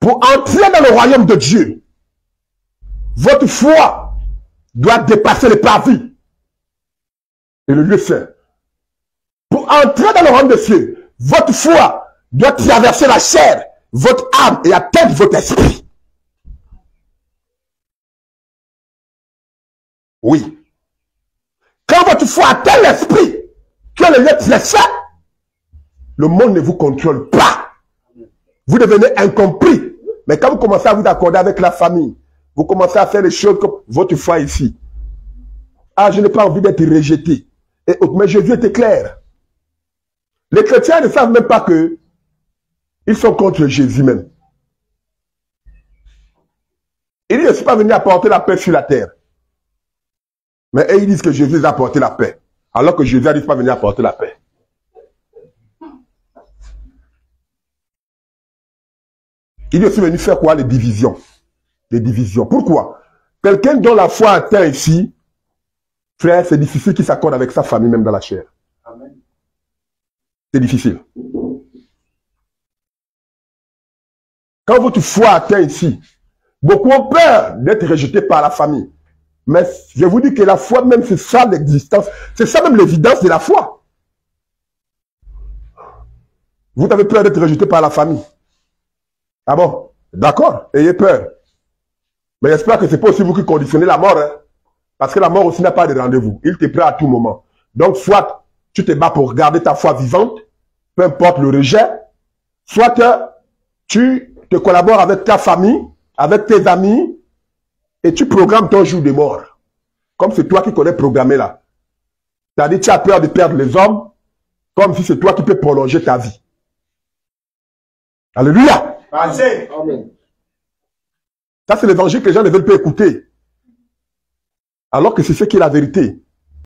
Pour entrer dans le royaume de Dieu, votre foi doit dépasser les parvis et le lieu saint. Pour entrer dans le royaume de Dieu, votre foi doit traverser la chair, votre âme et atteindre votre esprit. Oui. Quand votre foi atteint l'esprit, que le lieu très saint, le monde ne vous contrôle pas. Vous devenez incompris. Mais quand vous commencez à vous accorder avec la famille, vous commencez à faire les choses comme votre foi ici. Ah, je n'ai pas envie d'être rejeté. Mais Jésus était clair. Les chrétiens ne savent même pas que ils sont contre Jésus même. Il dit, je ne suis pas venu apporter la paix sur la terre. Mais eux, ils disent que Jésus a apporté la paix. Alors que Jésus a dit, je ne suis pas venu apporter la paix. Il dit, je suis venu faire quoi? Les divisions. Les divisions. Pourquoi? Quelqu'un dont la foi atteint ici, frère, c'est difficile qu'il s'accorde avec sa famille, même dans la chair. Amen. C'est difficile. Quand votre foi atteint ici, beaucoup ont peur d'être rejetés par la famille. Mais je vous dis que la foi même, c'est ça l'existence. C'est ça même l'évidence de la foi. Vous avez peur d'être rejeté par la famille. Ah bon? D'accord, ayez peur. Mais j'espère que ce n'est pas aussi vous qui conditionnez la mort. Hein? Parce que la mort aussi n'a pas de rendez-vous. Il te prend à tout moment. Donc, soit tu te bats pour garder ta foi vivante, peu importe le rejet, soit tu te collabores avec ta famille, avec tes amis, et tu programmes ton jour de mort. Comme c'est toi qui connais programmer là. C'est-à-dire tu as peur de perdre les hommes, comme si c'est toi qui peux prolonger ta vie. Alléluia. Amen. Ça c'est l'évangile que les gens ne veulent pas écouter. Alors que c'est ce qui est la vérité.